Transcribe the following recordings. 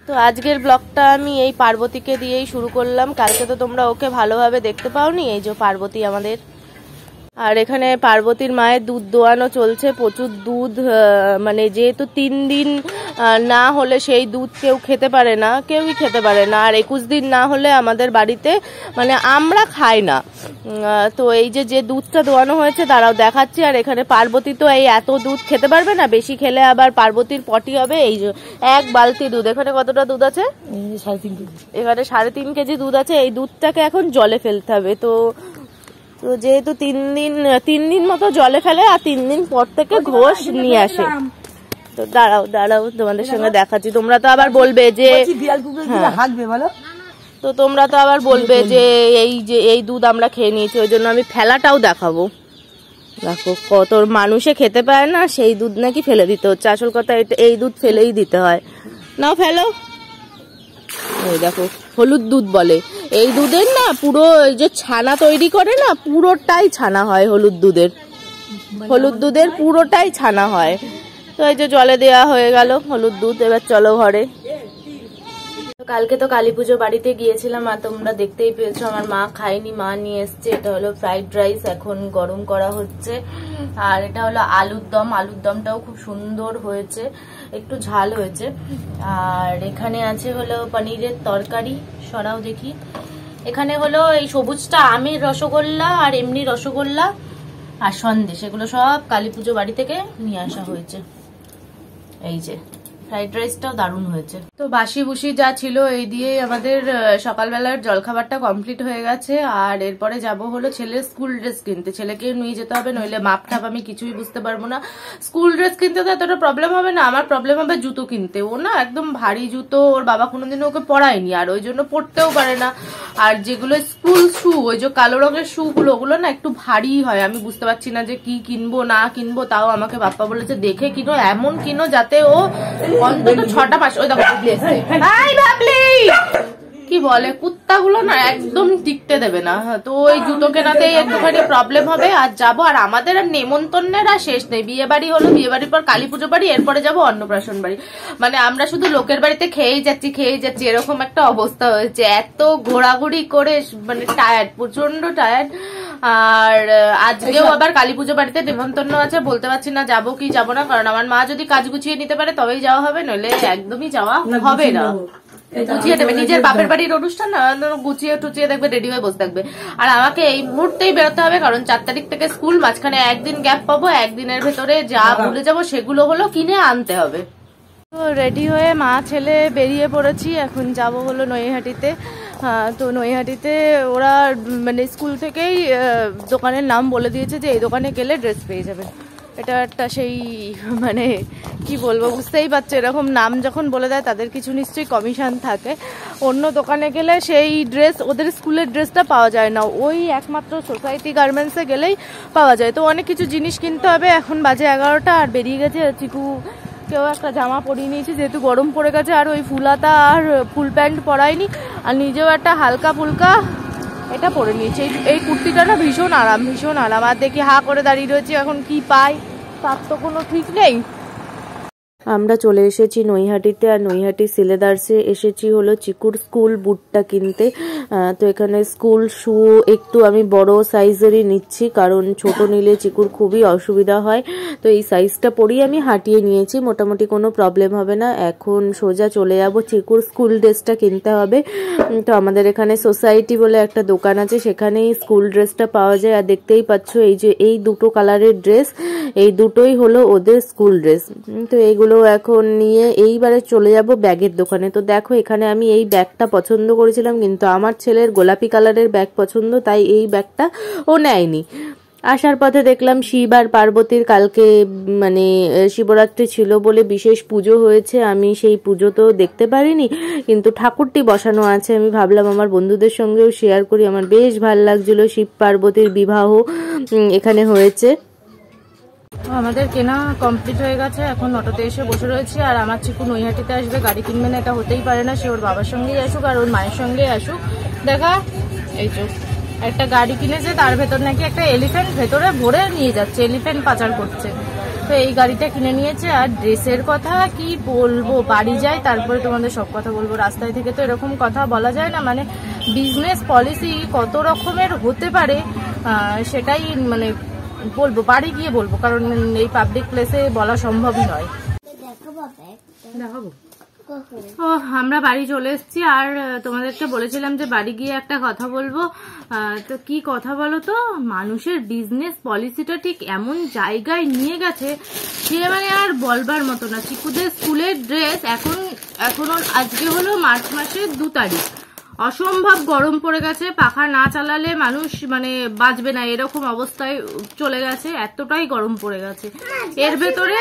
তো আজকের ব্লগটা আমি এই পার্বতীকে দিয়েই শুরু করলাম। কালকে তো তোমরা ওকে ভালোভাবে দেখতে পাওনি। এই যে পার্বতী আমাদের, আর এখানে পার্বতীর মায়ের দুধ দোয়ানো চলছে, প্রচুর দুধ। মানে যেহেতু 3 দিন না হলে সেই দুধ কেউ খেতে পারে না, কেউই খেতে পারে না। আর 21 দিন না হলে আমাদের বাড়িতে মানে আমরা খাই না। তো এই যে দুধটা দোয়ানো হয়েছে দাঁড়াও দেখাচ্ছি। আর এখানে পার্বতী তো এই এত দুধ খেতে পারবে না, বেশি খেলে আবার পার্বতীর পটি হবে। এই যে 1 বালতি দুধ, এখানে কতটা দুধ আছে? 3.5 কেজি। এখানে 3.5 কেজি দুধ আছে। এই দুধটাকে এখন জলে ফেলতে হবে। তো যেহেতু 3 দিন মতো জলে ফেলে, আর 3 দিন পর থেকে ঘোষ নিয়ে আসে। তো দাঁড়াও তোমাদের সঙ্গে দেখাচ্ছি। তোমরা তো আবার বলবে যে এই দুধ আমরা খেয়ে নিয়েছি, ওই জন্য আমি ফেলাটাও দেখাবো। দেখো কত মানুষে খেতে পায় না, সেই দুধ নাকি ফেলে দিতে হচ্ছে। আসল কথা এই দুধ ফেলেই দিতে হয়। নাও ফেলো। এই দেখো হলুদ দুধ বলে। এই দুধের না পুরো যে ছানা তৈরি করে না, পুরোটাই ছানা হয় হলুদ দুধের পুরোটাই ছানা হয়। তো এই যে জলে দেওয়া হয়ে গেল হলুদ দুধ। এবার চলো ঘরে। কালকে তো কালী পুজো বাড়িতে গিয়েছিলাম, আর তোমরা দেখতেই পেয়েছো আমার মা খায়নি, মা নিয়ে এসছে। এটা হলো ফ্রাইড রাইস, এখন গরম করা হচ্ছে। আর এটা হলো আলুর দম। আলুর দমটাও খুব সুন্দর হয়েছে, একটু ঝাল হয়েছে। আর এখানে আছে হলো পনিরের তরকারি, সরাও দেখি। এখানে হলো এই সবুজটা আমের রসগোল্লা, আর এমনি রসগোল্লা আর সন্দেশ, এগুলো সব কালী পুজো বাড়ি থেকে নিয়ে আসা হয়েছে। এই যে ফ্রাইড রাইসটাও দারুণ হয়েছে। তো বাসি বুসি যা ছিল এই দিয়ে আমাদের সকালবেলার জলখাবারটা কমপ্লিট হয়ে গেছে। আর এরপরে যাব হলো ছেলের স্কুল ড্রেস কিনতে। ছেলেকে নিয়ে যেতে হবে, নইলে মাপ টাপ আমি কিছুই বুঝতে পারবো না। স্কুল ড্রেস কিনতে তো এতটা প্রবলেম হবে না, আমার প্রবলেম হবে জুতো কিনতে। ও না একদম ভারী জুতো, ওর বাবা কোনোদিনও ওকে পরায়নি, আর ওই জন্য পরতেও পারে না। আর যেগুলো স্কুল শু, ওই যে কালো রঙের শু গুলো, ওগুলো না একটু ভারী হয়। আমি বুঝতে পারছি না যে কি কিনবো না কিনবো। তাও আমাকে বাপ্পা বলেছে দেখে কিনো, এমন কিনো যাতে ও অন্তত 6টা মাস। ওই দেখো কি বলে কুত্তাগুলো না একদম টিকতে দেবে না। তো ওই জুতো কেনাতেই একটুখানি প্রবলেম হবে। আর যাবো, আর আমাদের আর নেমন্তন্নের আর শেষ নেই। বিয়ে বাড়ি হলো, বিয়ে বাড়ির পর কালী পুজো বাড়ি, এরপরে যাবো অন্নপ্রাশন বাড়ি। মানে আমরা শুধু লোকের বাড়িতে খেয়েই যাচ্ছি এরকম একটা অবস্থা হয়েছে। এত ঘোরাঘুরি করে মানে টায়ার্ড, প্রচন্ড টায়ার্ড। আর আজকেও আবার কালী পুজো বাড়িতে নেমন্তন্ন আছে, বলতে পারছি না যাবো কি যাবো না। কারণ আমার মা যদি কাজ গুছিয়ে নিতে পারে তবেই যাওয়া হবে, নইলে একদমই যাওয়া হবে না। গুছিয়ে দেবে, নিজের বাপের বাড়ির অনুষ্ঠান না, গুছিয়ে টুচিয়ে দেখবে রেডি হয়ে বসে থাকবে। আর আমাকে এই মুহূর্তেই বেরোতে হবে, কারণ 4 তারিখ থেকে স্কুল, মাঝখানে একদিন গ্যাপ পাবো। একদিনের ভেতরে যা ভুলে যাবো সেগুলো হলো কিনে আনতে হবে। তো রেডি হয়ে মা ছেলে বেরিয়ে পড়েছি। এখন যাব হলো নৈহাটিতে। তো নৈহাটিতে ওরা মানে স্কুল থেকেই দোকানের নাম বলে দিয়েছে যে এই দোকানে গেলে ড্রেস পেয়ে যাবে। এটা একটা সেই মানে কি বলবো, বুঝতেই পারছো, এরকম নাম যখন বলে দেয় তাদের কিছু নিশ্চয়ই কমিশন থাকে। অন্য দোকানে গেলে সেই ড্রেস, ওদের স্কুলের ড্রেসটা পাওয়া যায় না, ওই একমাত্র সোসাইটি গার্মেন্টসে গেলেই পাওয়া যায়। তো অনেক কিছু জিনিস কিনতে হবে। এখন বাজে 11টা, আর বেরিয়ে গেছে চিকু কেউ একটা জামা পরিয়ে নিয়েছি যেহেতু গরম পড়ে গেছে। আর ওই ফুলাতা আর ফুল প্যান্ট পরাইনি, আর নিজেও একটা হালকা ফুলকা এটা পরে নিয়েছি। এই কুর্তিটা না ভীষণ আরাম। আর দেখি হা করে দাঁড়িয়ে রয়েছি, এখন কি পাই তার তো কোনো ঠিক নেই। আমরা চলে এসেছি নৈহাটিতে, আর নৈহাটি সিলেদার্সে এসেছি হলো চিকুর স্কুল বুটটা কিনতে। তো এখানে স্কুল শু একটু আমি বড় সাইজেরই নিচ্ছি, কারণ ছোট নিলে চিকুর খুবই অসুবিধা হয়। তো এই সাইজটা পরেই আমি হাঁটিয়ে নিয়েছি, মোটামুটি কোনো প্রবলেম হবে না। এখন সোজা চলে যাব চিকুর স্কুল ড্রেসটা কিনতে হবে। তো আমাদের এখানে সোসাইটি বলে একটা দোকান আছে, সেখানেই স্কুল ড্রেসটা পাওয়া যায়। আর দেখতেই পাচ্ছ এই যে এই দুটো কালারের ড্রেস, এই দুটোই হলো ওদের স্কুল ড্রেস। তো এইগুলো এখন নিয়ে এইবারে চলে যাব ব্যাগের দোকানে। তো দেখো এখানে আমি এই ব্যাগটা পছন্দ করেছিলাম, কিন্তু আমার ছেলের গোলাপি কালারের ব্যাগ পছন্দ, তাই এই ব্যাগটা ও নেয়নি। আসার পথে দেখলাম শিব আর পার্বতীর কালকে মানে শিবরাত্রি ছিল বলে বিশেষ পুজো হয়েছে। আমি সেই পুজো তো দেখতে পারিনি, কিন্তু ঠাকুরটি বসানো আছে। আমি ভাবলাম আমার বন্ধুদের সঙ্গেও শেয়ার করি, আমার বেশ ভালো লাগছিল। শিব পার্বতীর বিবাহ এখানে হয়েছে। আমাদের কেনা কমপ্লিট হয়ে গেছে, এখন অটোতে এসে বসে রয়েছি। আর আমার চিকু নৈহাটিতে আসবে, গাড়ি কিনবে না এটা হতেই পারে না। সে ওর বাবার সঙ্গেই আসুক আর ওর মায়ের সঙ্গেই আসুক। দেখা এই তো একটা গাড়ি কিনেছে, তার ভেতর নাকি একটা এলিফ্যান্ট ভেতরে ভরে নিয়ে যাচ্ছে, এলিফ্যান্ট পাচার করছে। তো এই গাড়িটা কিনে নিয়েছে। আর ড্রেসের কথা কি বলবো, বাড়ি যাই তারপরে তোমাদের সব কথা বলবো। রাস্তায় থেকে তো এরকম কথা বলা যায় না, মানে বিজনেস পলিসি কত রকমের হতে পারে সেটাই মানে বলবো, বাড়ি গিয়ে বলবো, কারণ এই পাবলিক প্লেসে বলা সম্ভবই নয়। দেখাবো। ও আমরা বাড়ি চলে এসেছি, আর তোমাদেরকে বলেছিলাম যে বাড়ি গিয়ে একটা কথা বলবো। তো কি কথা বলো তো, মানুষের বিজনেস পলিসিটা ঠিক এমন জায়গায় নিয়ে গেছে সে মানে আর বলবার মতো না। চিকুদের স্কুলের ড্রেস এখন আজকে হলো মার্চ মাসের 2 তারিখ, অসম্ভব গরম পড়ে গেছে, পাখা না চালালে মানুষ মানে বাঁচবে না এরকম অবস্থায় চলে গেছে, এতটাই গরম পড়ে গেছে। এর ভেতরে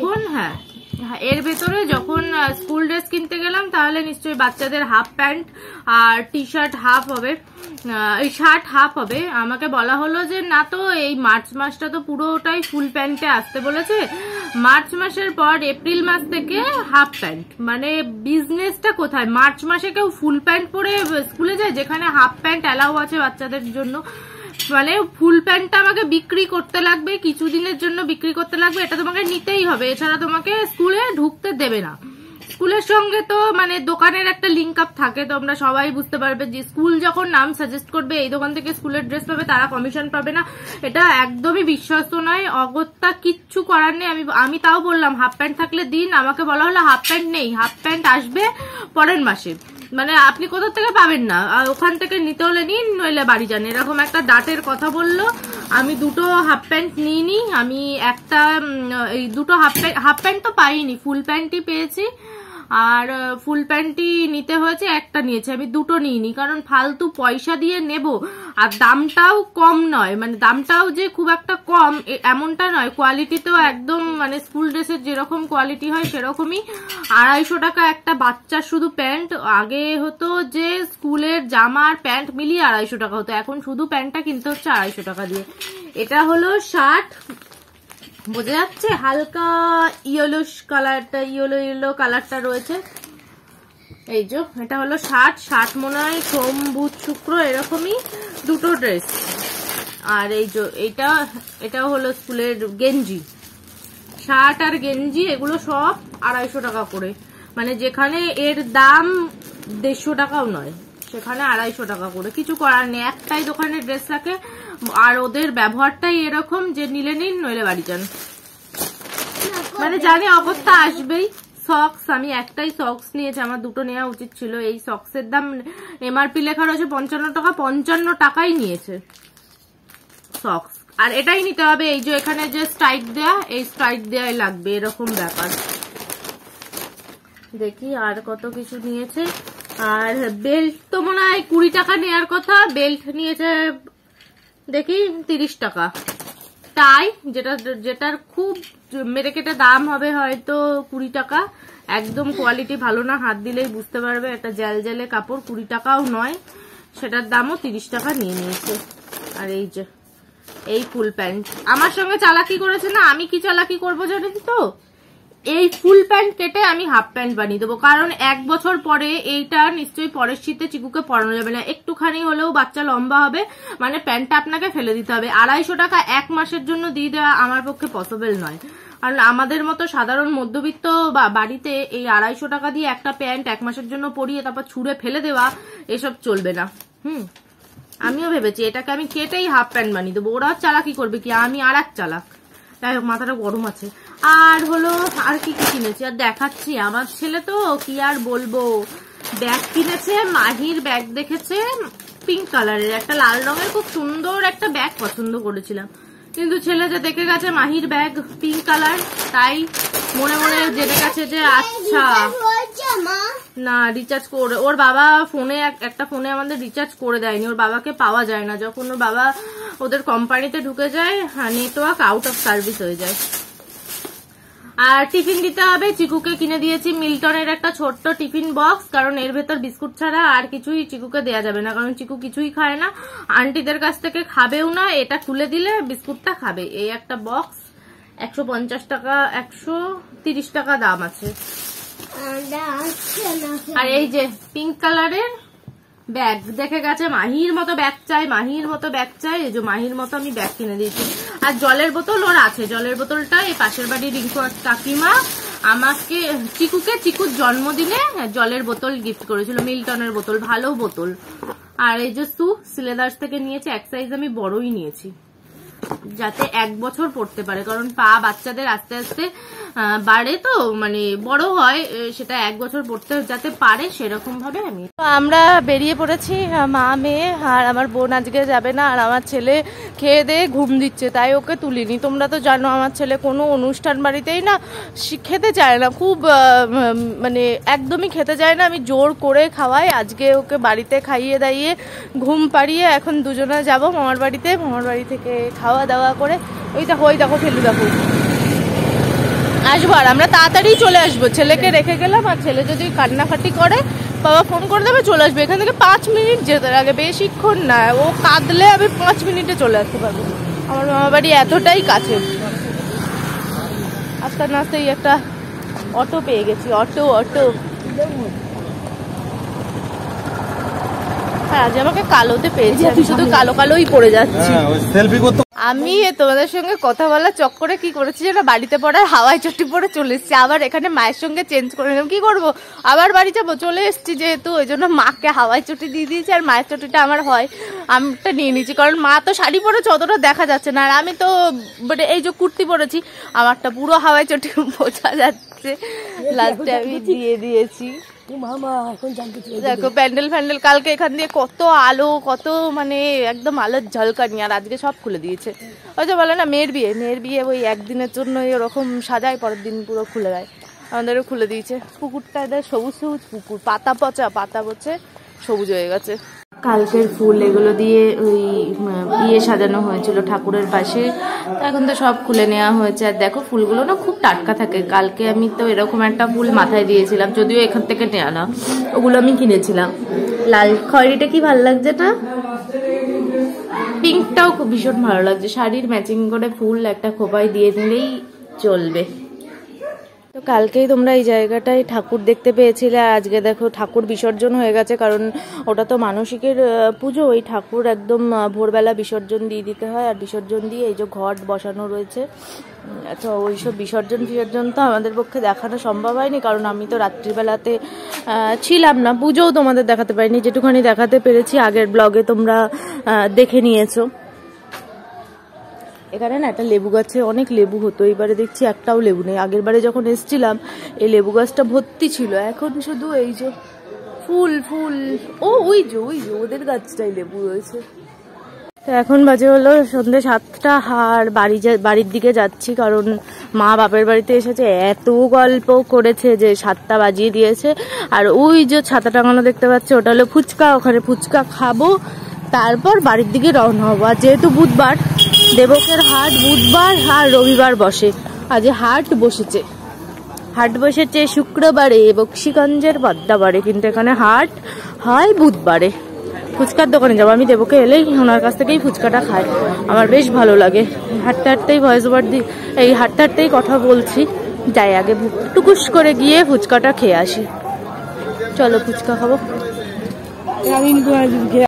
যখন স্কুল ড্রেস কিনতে গেলাম তাহলে নিশ্চয়ই বাচ্চাদের হাফ প্যান্ট আর টি শার্ট হাফ হবে, এই শার্ট হাফ হবে। আমাকে বলা হলো যে না, তো এই মার্চ মাসটা তো পুরোটাই ফুল প্যান্টে আসতে বলেছে, মার্চ মাসের পর এপ্রিল মাস থেকে হাফ প্যান্ট। মানে বিজনেসটা কোথায়? মার্চ মাসে কেউ ফুল প্যান্ট পরে স্কুলে যায় যেখানে হাফ প্যান্ট অ্যালাউ আছে বাচ্চাদের জন্য? মানে ফুল প্যান্টটা আমাকে বিক্রি করতে লাগবে, কিছুদিনের জন্য বিক্রি করতে লাগবে, এটা তোমাকে নিতেই হবে, এছাড়া তোমাকে স্কুলে ঢুকতে দেবে না। স্কুলের সঙ্গে তো মানে দোকানের একটা লিঙ্ক আপ থাকে, তোমরা সবাই বুঝতে পারবে যে স্কুল যখন নাম সাজেস্ট করবে এই দোকান থেকে স্কুলের ড্রেস পাবে, তারা কমিশন পাবে না, এটা একদমই বিশ্বস্ত নয়। অগত্যা কিচ্ছু করার নেই। আমি তাও বললাম হাফ প্যান্ট থাকলে দিন, আমাকে বলা হলো হাফ প্যান্ট নেই, হাফ প্যান্ট আসবে পরের মাসে। মানে আপনি কোথা থেকে পাবেন না, ওখান থেকে নিতে হলে নিন, নইলে বাড়ি যান, এরকম একটা ডাটের কথা বললো। আমি দুটো হাফ প্যান্ট নিইনি, আমি একটা এই দুটো হাফ প্যান্ট তো পাইনি, ফুল প্যান্টই পেয়েছি, আর ফুল প্যান্টই নিতে হয়েছে, একটা নিয়েছি, আমি দুটো নিইনি, কারণ ফালতু পয়সা দিয়ে নেব, আর দামটাও কম নয়, মানে দামটাও যে খুব একটা কম এমনটা নয়, কোয়ালিটিতেও একদম মানে স্কুল ড্রেসের যেরকম কোয়ালিটি হয় সেরকমই। 250 টাকা একটা বাচ্চার শুধু প্যান্ট, আগে হতো যে স্কুলের জামা আর প্যান্ট মিলিয়ে 250 টাকা হতো, এখন শুধু প্যান্টটা কিনতে হচ্ছে 250 টাকা দিয়ে। এটা হলো শার্ট, বোঝা যাচ্ছে হালকা ইয়েলো কালারটা, ইয়েলো কালারটা রয়েছে, এই যে এটা হলো শার্ট মনে হয় সোম বুধ শুক্র এরকমই দুটো ড্রেস। আর এই যে এটাও হলো স্কুলের গেঞ্জি, শার্ট আর গেঞ্জি এগুলো সব 250 টাকা করে, মানে যেখানে এর দাম 150 টাকাও নয় সেখানে 250 টাকা করে। কিছু করার নেই, একটাই দোকানে ড্রেস রাখে, আর ওদের ব্যবহারটাই এরকম যে নিলে নিন নইলে বাড়ি যান। মানে জানি অবস্থা আসবেই। সক্স, আমি একটাই সক্স নিয়েছি, আমার দুটো নেওয়া উচিত ছিল। এই সক্সের দাম এমআরপি লেখা রয়েছে 55 টাকা, 55 টাকাই নিয়েছে সক্স। আর এটাই নিতে হবে, এই যে এখানে যে স্ট্রাইক দেয়া, এই স্ট্রাইক দেয়াই লাগবে, এরকম ব্যাপার। দেখি আর কত কিছু নিয়েছে। আর বেল্ট তো মনে হয় 20 টাকা নেওয়ার কথা, বেল্ট নিয়েছে দেখি 30 টাকা। টাই যেটার খুব মেরে কেটে দাম হবে হয়তো 20 টাকা, একদম কোয়ালিটি ভালো না, হাত দিলেই বুঝতে পারবে, একটা জ্যালজ্যালে কাপড়, 20 টাকাও নয়, সেটার দামও 30 টাকা নিয়ে নিয়েছে। আর এই যে এই ফুল প্যান্ট আমার সঙ্গে চালাকি করেছে না, আমি কি চালাকি করবো জানেন তো, এই ফুল প্যান্ট কেটে আমি হাফ প্যান্ট বানিয়ে দেবো, কারণ 1 বছর পরে এইটা নিশ্চয়ই পরের শীতে চিকুকে পরানো যাবে না, একটুখানি হলেও বাচ্চা লম্বা হবে, মানে প্যান্টটা আপনাকে ফেলে দিতে হবে। 250 টাকা 1 মাসের জন্য দিয়ে দেওয়া আমার পক্ষে পসিবল নয়, কারণ আমাদের মতো সাধারণ মধ্যবিত্ত বাড়িতে এই 250 টাকা দিয়ে একটা প্যান্ট 1 মাসের জন্য পরিয়ে তারপর ছুঁড়ে ফেলে দেওয়া এসব চলবে না। আমিও ভেবেছি এটাকে আমি কেটেই হাফ প্যান্ট বানিয়ে দেবো, ওরা চালাকি করবে কি, আমি আর এক চালাক। যাই হোক, মাথাটা গরম আছে। আর হলো আর কি কি কিনেছি আর দেখাচ্ছি। আমার ছেলে তো কি আর বলবো, ব্যাগ কিনেছে, মাহির ব্যাগ দেখেছে পিঙ্ক কালারের, একটা লাল রঙের খুব সুন্দর একটা ব্যাগ পছন্দ করেছিলাম, কিন্তু ছেলে যে দেখে গেছে মাহির ব্যাগ পিঙ্ক কালার, তাই মনে মনে জেনে গেছে যে আচ্ছা না রিচার্জ করে, ওর বাবা ফোনে একটা ফোনে আমাদের রিচার্জ করে দেয়নি, ওর বাবাকে পাওয়া যায় না, যখন ওর বাবা ওদের কোম্পানিতে ঢুকে যায় নেটওয়ার্ক আউট অফ সার্ভিস হয়ে যায়। আর টিফিন দিতে হবে, চিকুকে কিনে দিয়েছি মিল্টনের একটা ছোট্ট টিফিন বক্স, কারণ এর ভেতর বিস্কুট ছাড়া আর কিছুই চিকুকে দেয়া যাবে না, কারণ চিকু কিছুই খায় না, আন্টিদের কাছ থেকে খাবেও না, এটা খুলে দিলে বিস্কুটটা খাবে। এই একটা বক্স 150 টাকা, 130 টাকা দাম আছে। আর এই যে পিঙ্ক কালারের ব্যাগ দেখে গেছে মাহির মতো ব্যাগ চাই, মাহির মতো ব্যাগ চাই, এই যে মাহির মতো আমি ব্যাগ কিনে দিয়েছি। আর জলের বোতল ওর আছে, জলের বোতলটা এই পাশের বাড়ির রিঙ্কু কাকিমা আমাকে চিকুর জন্মদিনে জলের বোতল গিফট করেছিল, মিল্টনের বোতল, ভালো বোতল। আর এই যে সিলেদার্স থেকে নিয়েছে, এক সাইজ আমি বড়ই নিয়েছি যাতে 1 বছর পড়তে পারে, কারণ পা বাচ্চাদের আস্তে আস্তে বাড়ে তো, মানে বড় হয়, সেটা 1 বছর পড়তে যাতে পারে সেরকম ভাবে আমি। আমরা বেরিয়ে পড়েছি, মা মেয়ে, আর আমার বোন আজকে যাবে না, আর আমার ছেলে খেয়ে দিয়ে ঘুম দিচ্ছে তাই ওকে তুলিনি। তোমরা তো জানো আমার ছেলে কোনো অনুষ্ঠান বাড়িতেই না খেতে চায় না, খুব মানে একদমই খেতে চায় না, আমি জোর করে খাওয়াই। আজকে ওকে বাড়িতে খাইয়ে দাইয়ে ঘুম পাড়িয়ে এখন দুজনে যাবো মামার বাড়িতে, মামার বাড়ি থেকে খাওয়া দাওয়া করে ওই দেখো ফেলু দেখো আসবো, আর আমরা তাড়াতাড়ি চলে আসবো। ছেলেকে রেখে গেলাম, আর ছেলে যদি কান্নাকাটি করে বাবা ফোন করে দেবে, চলে আসবে। এখান থেকে 5 মিনিট যেতে লাগে, বেশিক্ষণ না। ও কাঁদলে আমি 5 মিনিটে চলে আসতে পারবো, আমার মামা বাড়ি এতটাই কাছে। আস্তে আস্তেই একটা অটো পেয়ে গেছি, অটো আজ আমাকে কালোতে পেয়েছি, আমি শুধু কালোই পড়ে যাচ্ছি। আমি তোমাদের সঙ্গে কথা বলার চক্করে কি করেছি যেটা, বাড়িতে পড়ার হাওয়াই চটি পরে চলে এসেছি, আবার এখানে মায়ের সঙ্গে চেঞ্জ করে নিলাম। কি করবো, আবার বাড়ি যাবো, চলে এসেছি যেহেতু, ওই জন্য মাকে হাওয়াই চটি দিয়ে দিয়েছি, আর মায়ের চটিটা আমার হয় আমিটা নিয়ে নিয়েছি, কারণ মা তো শাড়ি পরেছে অতটা দেখা যাচ্ছে না, আর আমি তো মানে এই যে কুর্তি পরেছি, আমারটা পুরো হাওয়াই চটি বোঝা যাচ্ছে, লাস্টে আমি দিয়ে দিয়েছি। দেখো প্যান্ডেল কালকে এখান দিয়ে কত আলো, কত মানে একদম আলোর ঝলকানি, আর আজকে সব খুলে দিয়েছে। ওই যে বলে না মেয়ের বিয়ে ওই একদিনের জন্য এরকম সাজায়, পরের দিন পুরো খুলে দেয়, আমাদেরও খুলে দিয়েছে। পুকুরটা সবুজ পুকুর, পাতা পচে সবুজ হয়ে গেছে। কালকের ফুল এগুলো দিয়ে ওই বিয়ে সাজানো হয়েছিল ঠাকুরের পাশে, এখন তো সব খুলে নেওয়া হয়েছে। আর দেখো ফুলগুলো না খুব টাটকা থাকে, কালকে আমি তো এরকম একটা ফুল মাথায় দিয়েছিলাম, যদিও এখান থেকে নেওয়া না, ওগুলো আমি কিনেছিলাম। লাল খয়েরিটা কি ভালো লাগছে না, পিঙ্কটাও খুব ভীষণ ভালো লাগছে, শাড়ির ম্যাচিং করে ফুল একটা খোপায় দিয়ে নিলেই চলবে। তো কালকেই তোমরা এই জায়গাটায় ঠাকুর দেখতে পেয়েছিলে, আজকে দেখো ঠাকুর বিসর্জন হয়ে গেছে, কারণ ওটা তো মানসিকের পুজো, ওই ঠাকুর একদম ভোরবেলা বিসর্জন দিয়ে দিতে হয়, আর বিসর্জন দিয়ে এই যে ঘট বসানো রয়েছে, তো ওইসব বিসর্জন তো আমাদের পক্ষে দেখানো সম্ভব হয়নি, কারণ আমি তো রাত্রিবেলাতে ছিলাম না, পুজোও তোমাদের দেখাতে পারিনি, যেটুখানি দেখাতে পেরেছি আগের ব্লগে তোমরা দেখে নিয়েছো। এখানে না একটা লেবু গাছে অনেক লেবু হতো, এবারে দেখছি একটাও লেবু নেই। আগের বারে যখন এসেছিলাম এই লেবু গাছটা ভর্তি ছিল, এখন শুধু এই যে ফুল ওই যে ওদের গাছটাই লেবু রয়েছে। তো এখন বাজে হলো সন্ধ্যে 7টা, আর বাড়ির দিকে যাচ্ছি, কারণ মা বাপের বাড়িতে এসেছে, এত গল্প করেছে যে 7টা বাজিয়ে দিয়েছে। আর ওই যে ছাতা টাঙানো দেখতে পাচ্ছে, ওটা হলো ফুচকা, ওখানে ফুচকা খাবো, তারপর বাড়ির দিকে রওনা হবো। আর যেহেতু বুধবার, দেবকের হাট বুধবার আর রবিবার বসে, আজ হাট বসেছে শুক্রবারে বক্সিগঞ্জের পদ্মাবারে, কিন্তু এখানে হাট হয় বুধবারে। ফুচকার দোকানে যাবো, আমি দেবকে এলেই ওনার কাছ থেকেই ফুচকাটা খাই, আমার বেশ ভালো লাগে। হাঁটতেই ভয়েস ওভার দিই, এই হাঁটতেই কথা বলছি, যাই আগে টুকুস করে গিয়ে ফুচকাটা খেয়ে আসি। চলো ফুচকা খাবো।